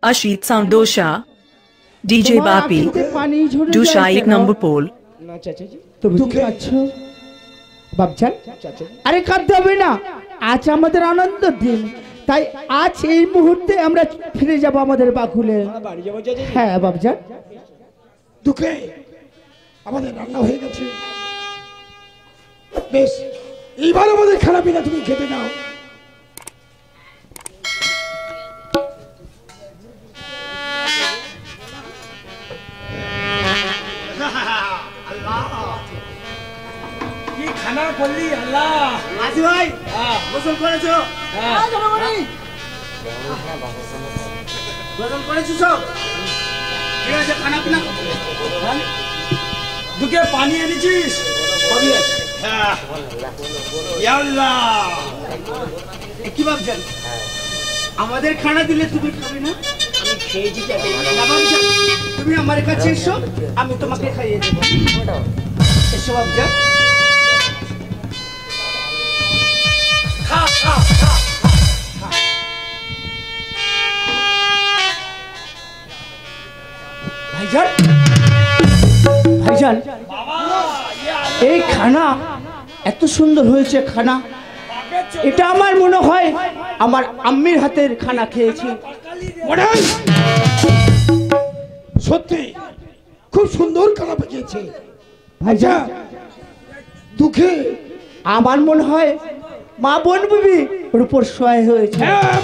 Ashit Sound Dosha, DJ Bapi, Dusha 1 number pole. বাপজান আরে কাঁদতে হবে না, আজ আমাদের আনন্দ দিন, তাই আজ এই মুহূর্তে আমরা ফিরে যাব আমাদের বাকুলে। হ্যাঁ বাপজান, দুঃখে আমাদের রান্না হয়ে গেছে, বেশ এইবার আমাদের খানা পিনা তুমি খেতে দাও। খানা করলি আল্লাহ মাঝি ভাই গোসল করেছো? হ্যাঁ জনগণই গোসল করেছো সব ঠিক আছে, খানা পিনা দুকে পানি এনেছিস? সবই আছে। হ্যাঁ আল্লাহ কি ভাবছেন আমাদের খানা দিলে তুমি খাবে না? আমি খেয়েছি, তুমি আমার কাছে এসো, আমি তোমাকে খাইয়ে দেবো। এসো ভাবছেন ভাইজান, ভাইজান এই খানা এত সুন্দর হয়েছে, খানা এটা আমার মনে হয় আমার আম্মির হাতের খানা খেয়েছি। সত্যি খুব সুন্দর খানা পেয়েছে ভাইজান। দুঃখে আমার মনে হয় মা বোন বিবি ওর উপর সহায় হয়েছে।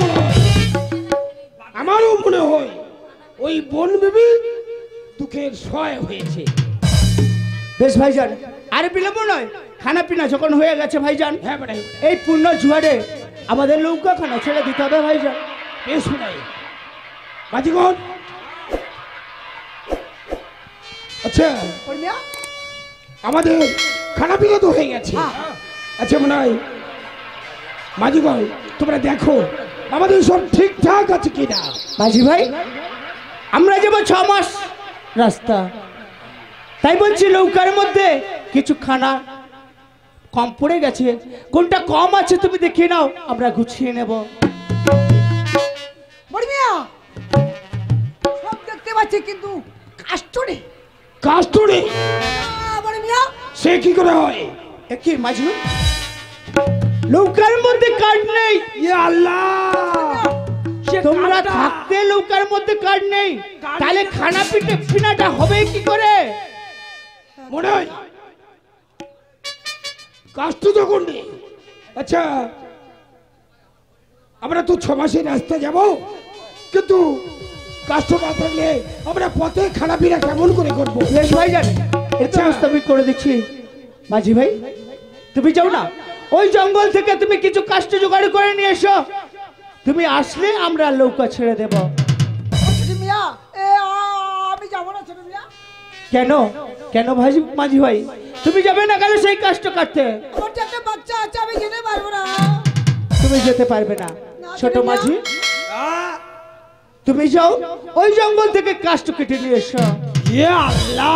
আমারও মনে হয় ওই বোন বিবি দুঃখের সহায় হয়েছে। বেশ ভাইজান, আর বিলম্ব নয়, খানা পিনা যখন হয়ে গেছে ভাইজান, হ্যাঁ ভাই, এই পূর্ণ জুয়ারে আমাদের নৌকা খানা ছেড়ে দিতে হবে ভাইজান। বেশ ভাই মাঝিগণ, আচ্ছা আমাদের খানা পিনা তো হয়ে গেছে। আচ্ছা মনে হয় মাঝিগণ তোমরা দেখো আমাদের সব ঠিকঠাক আছে কিনা। মাঝি ভাই, আমরা যাব 6 মাস রাস্তা, তাই বলছি নৌকার মধ্যে কিছু খানা কম পড়ে গেছে, কোনটা কম আছে তুমি দেখে নাও, আমরা গুছিয়ে নেব। সব দেখতে পাচ্ছি কিন্তু কাস্টরে কাস্টরে সে কি করে হয়? কি মাঝি নৌকার মধ্যে কাঠ নেই? আল্লাহ, তোমরা থাকতে নৌকার মধ্যে কাঠ নেই, তাহলে খানা পিনাটা হবে কি করে? মনে হয় কাষ্ট যখন নেই। আচ্ছা আমরা তো 6 মাসের রাস্তা যাব, কিন্তু কাষ্ট না থাকলে আমরা পথে খানা পিনা কেমন করে করবো? বেশ ভাই জান, এটা আমি করে দিচ্ছি। মাঝি ভাই তুমি যাও না, ওই জঙ্গল থেকে তুমি কিছু কাষ্ট জোগাড় করে নিয়ে এসো, তুমি আসলে আমরা নৌকা ছেড়ে দেব। আমি যাবো না ছোট মিয়া। কেন কেন ভাই মাঝি ভাই, তুমি যাবে না কেন সেই কাষ্ট কাটতে? আমার একটা বাচ্চা আছে, আমি যেতে পারবো না। তুমি যেতে পারবে না ছোট মাঝি, তুমি যাও ওই জঙ্গল থেকে কাষ্ট কেটে নিয়ে এসো। আল্লাহ,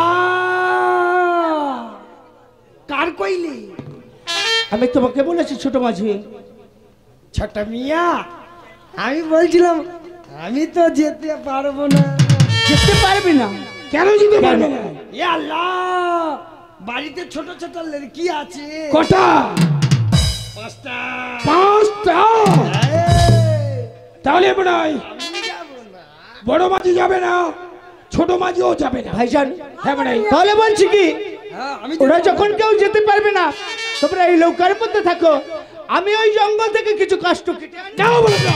কার কইলি? আমি তোমাকে বলেছি ছোট মাঝি। ছোট মিয়া আমি বলছিলাম আমি তো যেতে পারবো না। যেতে পারবে না? কেন যেতে পারবে না? আল্লাহ, বাড়িতে ছোট ছোট লড়কি আছে। কটা? 5টা। 5টা? তাহলে মনে হয় বড় মাঝি যাবে না, ছোট মাঝিও যাবে না। ভাইজান হ্যাঁ মানে তাহলে বলছি কি, ওরা যখন কেউ যেতে পারবে না, তোমরা এই নৌকার মধ্যে থাকো, আমি ওই জঙ্গল থেকে কিছু কাষ্ট কেটে যাও বলে যাও।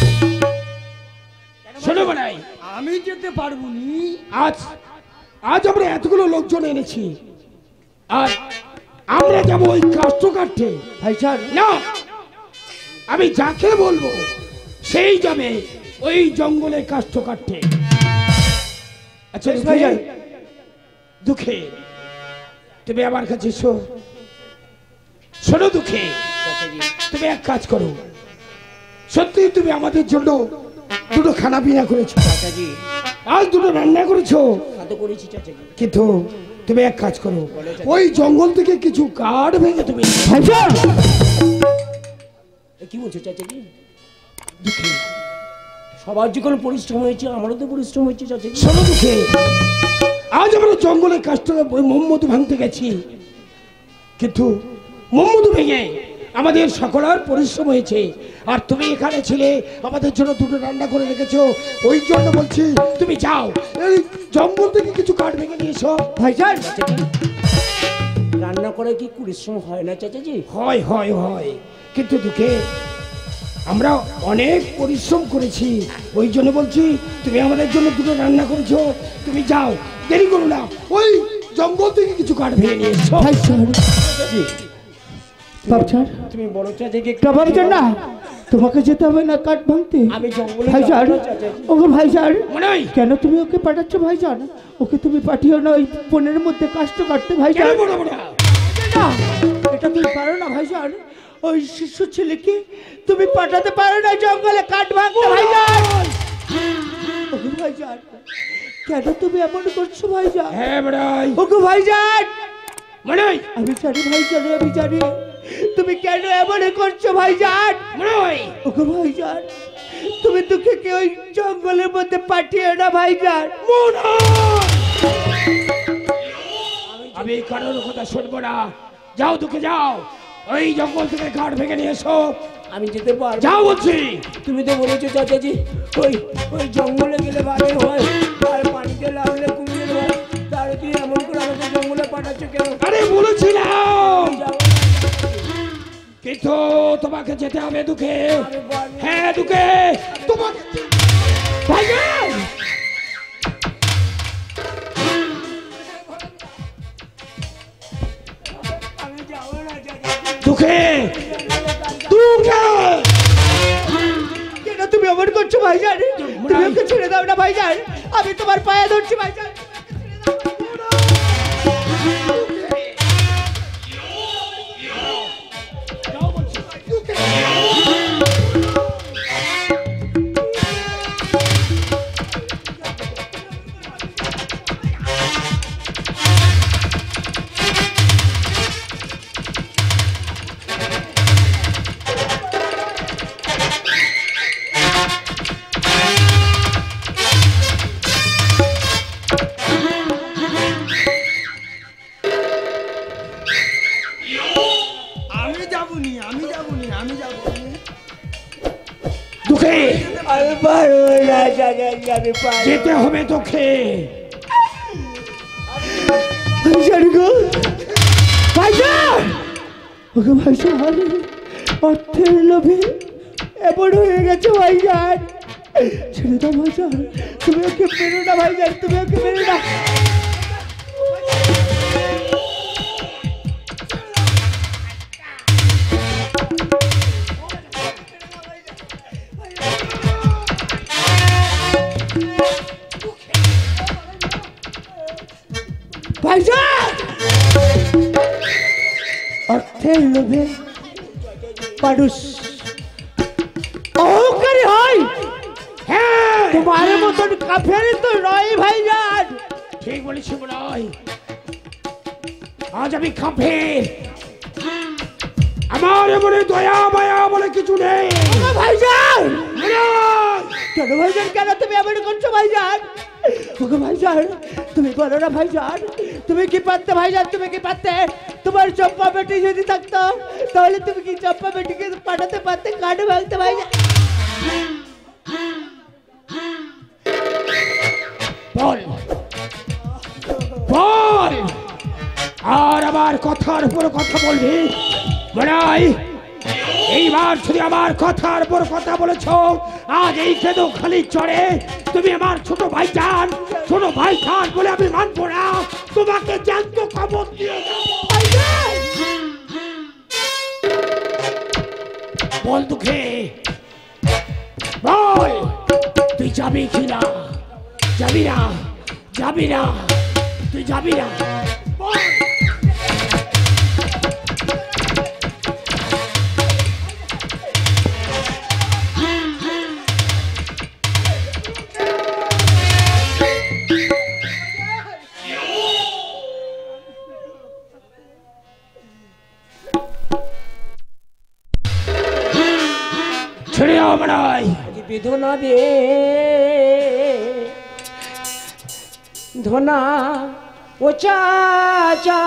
শোনো বানাই, আমি যেতে পারবো নি। আজ আজ আমরা এতগুলো লোকজন এনেছি, আর আমরা যাবো ওই কাষ্ট কাটতে। ভাইজান না, আমি যাকে বলবো সেই যাবে ওই জঙ্গলে কাষ্ট কাটতে। আচ্ছা ভাইজান, দুঃখে তুমি আমার কাছে এসো। শোনো দুঃখে, তুমি এক কাজ করো, সত্যি তুমি আমাদের জন্য 2টো খানা পিনা করেছো, আজ 2টো রান্না করেছো, কিন্তু তুমি এক কাজ করো, ওই জঙ্গল থেকে কিছু কাঠ ভেঙে তুমি কি বলছো চাচাজি? দুঃখে সবার যখন পরিশ্রম হয়েছে আমারও তো পরিশ্রম হয়েছে চাচা। শোনো দুঃখে, আজ আমরা জঙ্গলে কাজটা মোমমধু ভাঙতে গেছি, কিন্তু মোমমধু ভেঙে আমাদের সকলের পরিশ্রম হয়েছে। আর তুমি এখানে ছিলে, আমাদের জন্য দুটো রান্না করে রেখেছো। ওই জন্য বলছি তুমি যাও, এই জঙ্গল থেকে কিছু কাঠ ভেঙে নিয়ে এসো। ভাইজান রান্না করে কি পরিশ্রম হয় না চাচাজি? হয় হয় হয়, কিন্তু দুঃখে আমরা অনেক পরিশ্রম করেছি, ওই জন্য বলছি তুমি আমাদের জন্য দুটো রান্না করেছো, তুমি যাও, দেরি করো না, ওই জঙ্গল থেকে কিছু কাঠ ভেঙে নিয়ে এসো। ভাইজান তুমি বড় চাচাকে একটু ভাবছেন না তোমাকে যেতে হবে না কাঠ ভাঙতে? আমি জঙ্গলে ভাইজান, যাবো না চাচাজি। ওকে ভাইজান, মনে হয় কেন তুমি ওকে পাঠাচ্ছ ভাইজান? ওকে তুমি পাঠিও না ওই বনের মধ্যে কাষ্ট কাটতে ভাইজান। কেন বড় বড়? না, এটা তুমি পারো না ভাইজান। ওই শিশু ছেলেকে তুমি পাঠাতে পারো না জঙ্গলে কাঠ ভাঙতে ভাইজান। ওকে ভাইজান, কেন তুমি এমন করছো ভাইজান? হ্যাঁ বড়াই, ওকে ভাইজান, মনে হয় আমি জানি ভাইজান, আমি জানি তুমি কেন এমন করছো ভাইজান। মনে হয় ওকে ভাইজান, তুমি তোকে কেউ ওই জঙ্গলের মধ্যে পাঠিয়ে না ভাইজান। আমি কারোর কথা শুনবো না, যাও দুঃখে যাও, ওই জঙ্গল থেকে কাঠ ভেঙে নিয়ে এসো। আমি যেতে পারবো। যাও বলছি। তুমি তো বলেছো চাচাজি ওই ওই জঙ্গলে গেলে বাঘের হয় আর পানিতে লাগলে কুমিরের হয়, তাহলে তুই এমন করে আমাকে জঙ্গলে পাঠাচ্ছ কেন? আরে বলেছিলাম, যাও। কিন্তু তোমাকে যেতে হবে দুঃখে। হ্যাঁ দুঃখে তোমাকে ভাইজান, আমি যাবো না চাচাজি। দুঃখে দুঃখে কেন তুমি এমন করছো ভাইজান? তুমি ওকে ছেড়ে দাও না ভাইজান, আমি তোমার পায়ে ধরছি ভাইজান। দুঃখে আমি পারবো না চাচাজি, আমি পারবো। যেতে হবে দুঃখে। ভাইজান গো, ভাইজান, ওকে ভাইজান, অর্থের লোভে এমন হয়ে গেছে ভাইজান। ছেড়ে দাও ভাইজান, তুমি ওকে মেরো না ভাইজান, তুমি ওকে মেরো না। ভাইজান, অর্থের লোভে মানুষ অহংকারী হয়। হ্যাঁ তোমার মতন কাফের তো নয় ভাইজান। ঠিক বলেছি বড়াই, আজ আমি কাফের, আমার মনে দয়া মায়া বলে কিছু নেই। ওকে ভাইজান, বড়াই, কেন ভাইজান, কেন তুমি এমন করছো ভাইজান? ওকে ভাইজান, তুমি বলো না ভাইজান, তুমি কি পারতে ভাইজান? তুমি কি পারতে? তোমার চম্পা বেটি যদি থাকতো তাহলে তুমি কি চম্পা বেটিকে পাঠাতে পারতে কাঠ ভাঙতে ভাইজান? বল বল, আর আমার কথার উপর কথা বলবি বড়াই? এইবার যদি আমার কথার উপর কথা বলেছ, আজ এই খেদো খালি চড়ে তুমি আমার ছোট ভাইজান বলে আমি মানবো না, তোমাকে জ্যান্ত খবর দিয়ে যাবো। বল দুঃখে, বল তুই যাবি কি না? যাবি না, যাবি না, তুই যাবি না, বল। ছেড়ে দাও বড়াই, বেদনা বে ধনা ও চাচা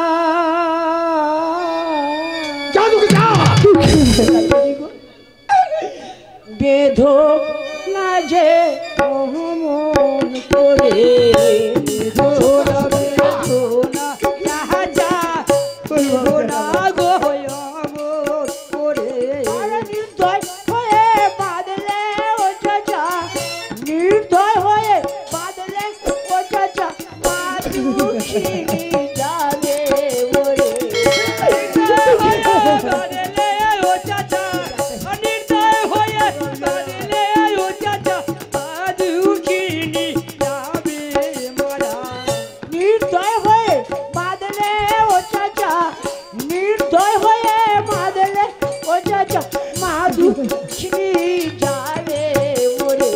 বেধো না যে মন করে বেদনা বেদনা রাজা বেদনা গো অমর করে নির্দয় হয়ে বাদলে ও চাচা নির্দয় হয়ে বাদলে ও চাচা মাদুখি যাবে ওরে বাদলে ও চাচা নির্দয় হয়ে বাদলে ও চাচা মাদুখি যাবে মোরা নির্দয় হয়ে বাদলে ও চাচা নির্দয় হয়ে বাদলে ও চাচা মাদুখি যাবে ওরে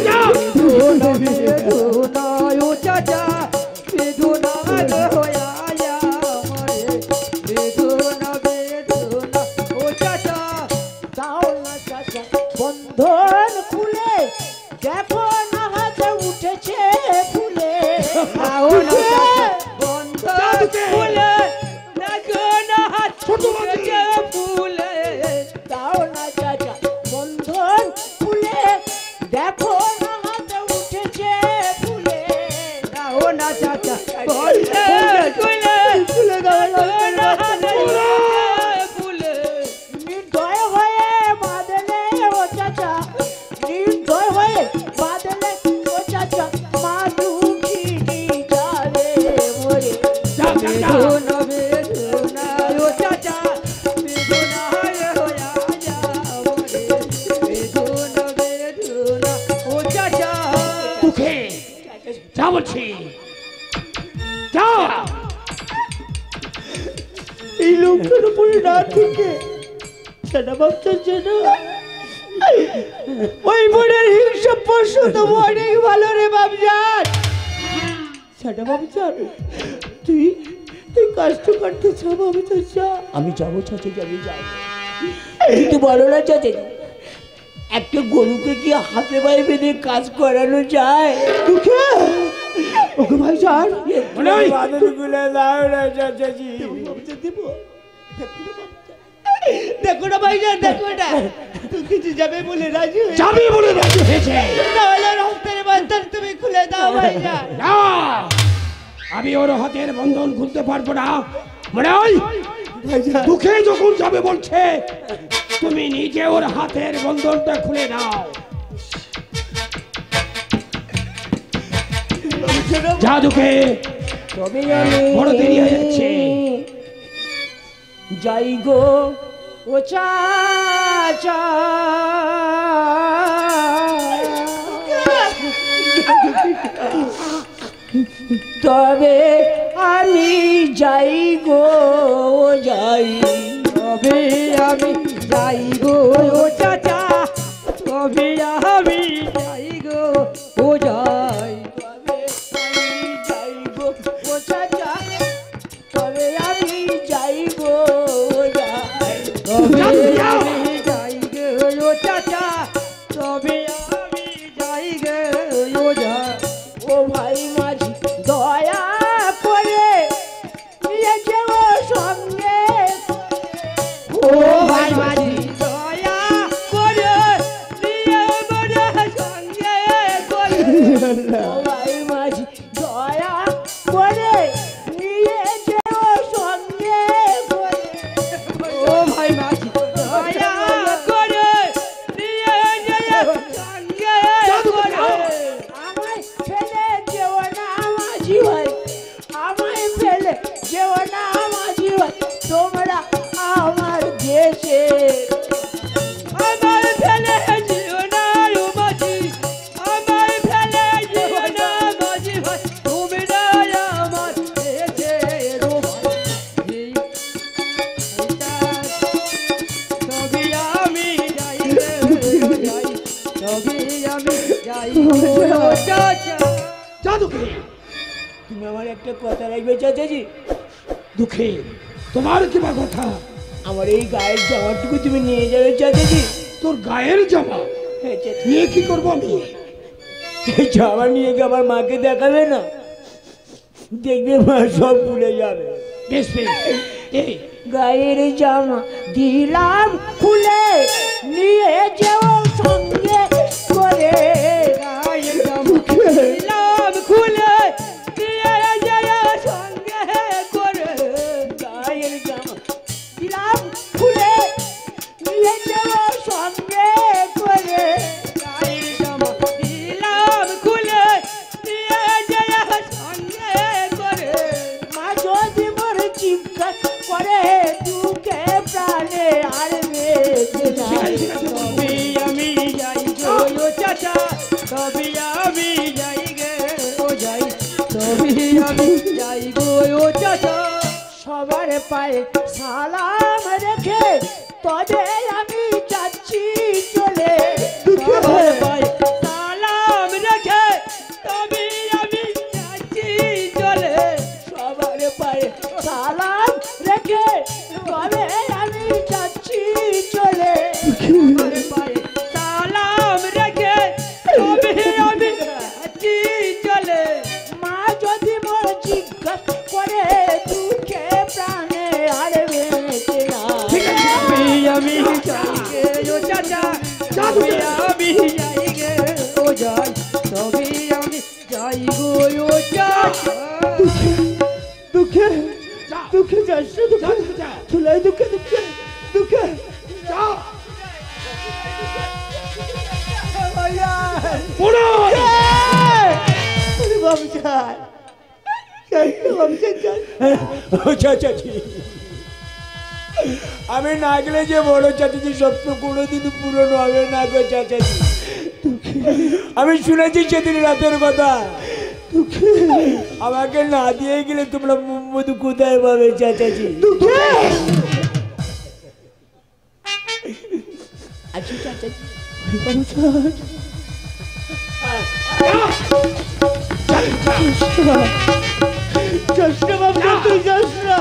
বেদনা ও চাচা বেদনা হয়া মরে বেদনা বেদনা ও চাচা দাও না চাচা বন্ধন খুলে দেখো না হাতে উঠেছে ফুলে দাও না চাচা বন্ধন খুলে দেখো না হাতে উঠেছে ফুলে দাও না চাচা বন্ধন খুলে দেখো না হাতে উঠেছে ফুলে দাও না চাচা বন্ধন খুলে ফুলে দাও না হাতে উঠেছে ফুলে নির্দয় হয়ে বাদলে ও চাচা নির্দয় হয়ে বাদলে ও চাচা মাদুখি যাবে মোরে বেদনা বেদনা ও চাচা বেদনা হয়া মোরে বেদনা বেদনা ও চাচা দুঃখে যা বলছি যা। এই লোকটার উপরে না থেকে সেটা ভাবছে না ওই বোনের হিংসা পশু তো অনেক ভালো রে বাবজান সেটা বাবজান তুই তুই কষ্ট করতে চা বাবু তো চা আমি যাবো চাচা যাবি যাবো কিন্তু বলো না চাচা একটা গরুকে কি হাতে পায়ে বেঁধে কাজ করানো যায় তোকে ওকে ভাই যান বাদলগুলো দাও না চাচাজি দেবো দেখো না ভাই যান দেখো না তুই কিছু যাবে বলে রাজি যাবি বলে রাজি হয়েছে তাহলে রাস্তার বন্ধন তুমি খুলে দাও ভাই যান না, আমি ওর হাতের বন্ধন খুলতে পারবো না। মনে হয় দুঃখে যখন যাবে বলছে তুমি নিজে ওর হাতের বন্ধনটা খুলে দাও। যা দুঃখে তবে আমি বড় দেরি হয়ে যাচ্ছে। যাই গো ও চাচা তবে আমি যাই গো যাই তবে আমি যাই গো ও চাচা তবে আমি যাই গো ও যাই তবে আমি যাই গো ও চাচা তবে আমি যাই গো যাই তবে আমি যাই গো ও চাচা তবে আমি যাই গো যাই ও ভাই মাঝি দয়া করে নিয়ে যেও সঙ্গে ও ভাই মাঝি দয়া করে নিয়ে সঙ্গে করে ও ভাই মাঝি দয়া করে নিয়ে যেও সঙ্গে করে ও ভাই মাঝি দয়া করে নিয়ে যেও সঙ্গে করে আমায় ফেলে যেও না মাঝি ভাই আমায় ফেলে যেও না মাঝি ভাই তোমরা আমার দেশে আমায় ফেলে যেও না মাঝি আমায় ফেলে যেও না মাঝি ভাই তোমরা আমার দেশে তবে আমি যাই তবে আমি যাই যা দুঃখে তুমি আমার একটা কথা রাখবে চাচাজি দুঃখে তোমার কি বা কথা? আমার এই গায়ের জামাটুকু তুমি নিয়ে যাবে চাচাজি তোর গায়ের জামা নিয়ে কি করবো আমি? জামা নিয়ে গিয়ে আমার মাকে দেখাবে না, দেখবে মা সব ভুলে যাবে। বেশ বেশ, এই গায়ের জামা দিলাম খুলে, নিয়ে যেও সঙ্গে করে। গায়ের জামা দিলাম খুলে, নিয়ে যেও সঙ্গে করে। গায়ের জামা দিলাম খুলে, নিয়ে যেও সঙ্গে করে। গায়ের জামা দিলাম খুলে, নিয়ে যেও সঙ্গে করে। মা যদি মোর জিজ্ঞাসা করে, দুঃখে প্রাণে আর তবে আমি যাই গো চাচা, তবে আমি যাই গে ও যাই, তবে আমি যাই গো চাচা। সবার পায়ে সালাম রেখে তবে আমি যাচ্ছি চলে। সবার পায়ে সালাম রেখে তবে আমি যাচ্ছি চলে। সবার পায়ে সালাম রেখে তবে আমি যাচ্ছি চলে। সবার পায়ে সালাম রেখে তবে আমি যাচ্ছি চলে। মা যদি মোর জিজ্ঞাসা করে, দুঃখে প্রাণে আর বেঁচে না। আমি যাই গে ও চাচা, তবে আমি যাই গে ও যাই, তবে আমি যাই গো ও চাচা। দুঃখে দুঃখে যাস না, দুঃখে চুলাই, দুঃখে দুঃখে দুঃখে যাও। আমি না গেলে যে বড় চাচাজি স্বপ্ন কোনোদিন পূরণ হবে না গো চাচাজি। আমি শুনেছি সেদিন রাতের কথা, আমাকে না দিয়ে গেলে তোমরা মধু কোথায় পাবে চাচাজি? আচ্ছা চাচাজি, চেষ্টা বাবু, তুই যাস না।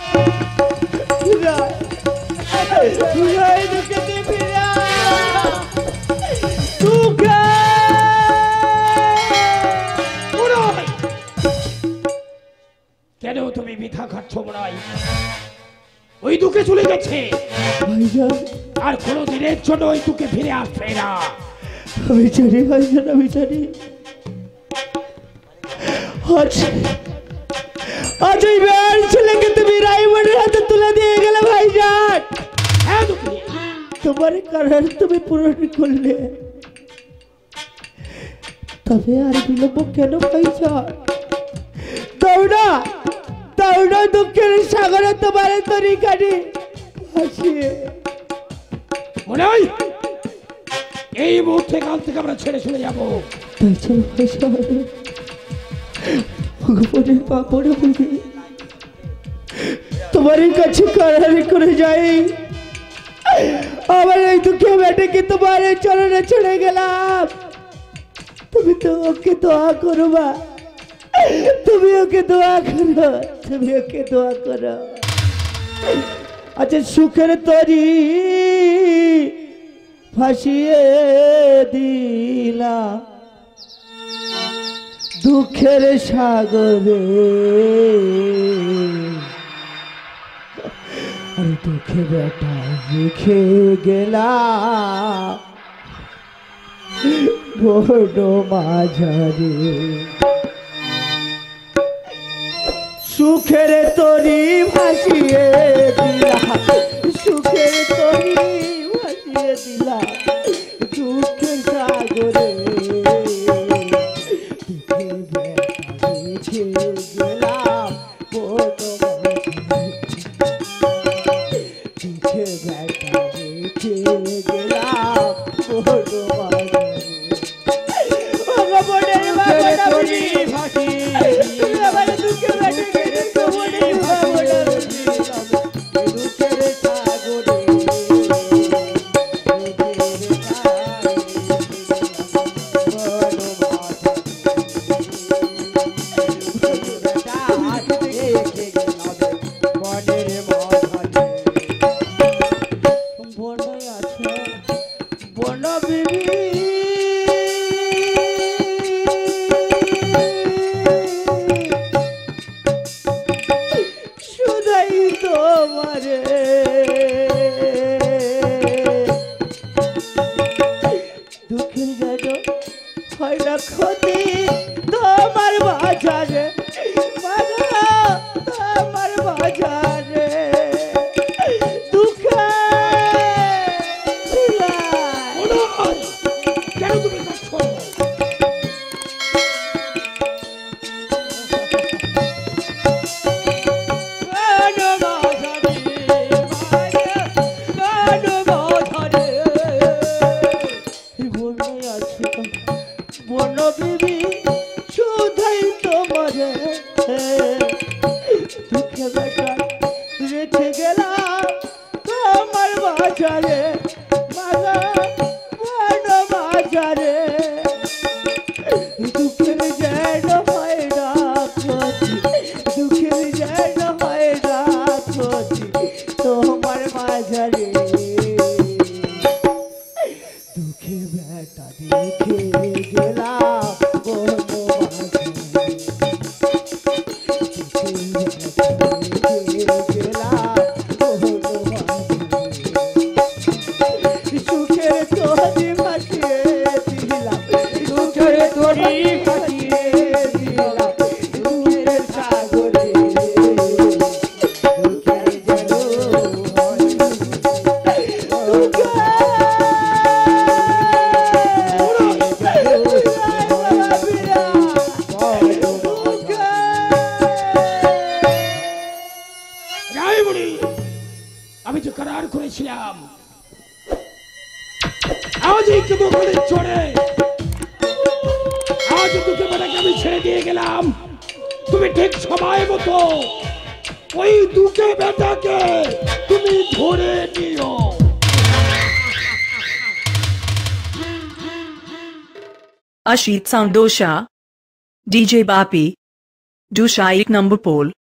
কেন তুমি মিথ্যা খাচ্ছ বড়াই? ওই দুঃখে চলে গেছে, আর কোনো দিনের জন্য ওই দুঃখে ফিরে আসবে না। আমি জানি ভাইজান, আমি জানি। আজ ওই বেয়ার ছেলেকে তুমি রাইমনের হাতে তুলে দিয়ে গেলে ভাইজান। হ্যাঁ দুঃখী, তোমার কারণ তুমি পূরণ করলে, তবে আর বিলম্ব কেন ভাইজান? দৌড়া দৌড়া, দুঃখের সাগরে তোমার তরিকানি ভাসিয়ে। মনে হয় এই মুহূর্তে কাল থেকে আমরা ছেড়ে চলে যাবো। তোমার কাছে কারারি করে যাই, আমার এই দুঃখে বেটাকে তোমার চরণে ছেড়ে গেলাম। তুমি তো ওকে দোয়া করো মা, তুমি ওকে দোয়া করো, তুমি ওকে দোয়া করো। আচ্ছা, সুখের তরি ভাসিয়ে দিলা দুঃখের সাগরে, আরে দুঃখে বেটা রেখে গেলা বড় মাঝারে। সুখের তরি ভাসিয়ে দিলা, সুখের তরি ভাসিয়ে দিলা দুঃখের সাগরে। গেলাম বড় পিছে বেটা রেখে গেলাম বড় ক্ষতি তোমার বাজারে মাগো তোমার বাজারে দুঃখে মনোহর, কেন তুমি কাজ করো? বনবিবি শুধাই তোমারে দুঃখে বেটা রেখে গেলাম তোমার বাজারে মাগা বন বাজারে দুঃখের যেন হয় না ক্ষতি দুঃখের যেন হয় না ক্ষতি তোমার বাজারে দুঃখে বেটা দেখে গেলাম বন বাজারে সুখের তোরি ফাটিয়ে দিলাম সুখের তোরি ফাটিয়ে দিলাম দুঃখের সাগরে দুঃখের যেন রায়মণি, আমি যে করার করেছিলাম আজ এই দোকানে চড়ে আজ তোকে বেটাকে আমি ছেড়ে দিয়ে গেলাম। তুমি ঠিক সময় মতো ওই দুকে বেটাকে তুমি ধরে নিও। Ashit Sound Dosha, DJ Bapi, Dusha 1 number pole.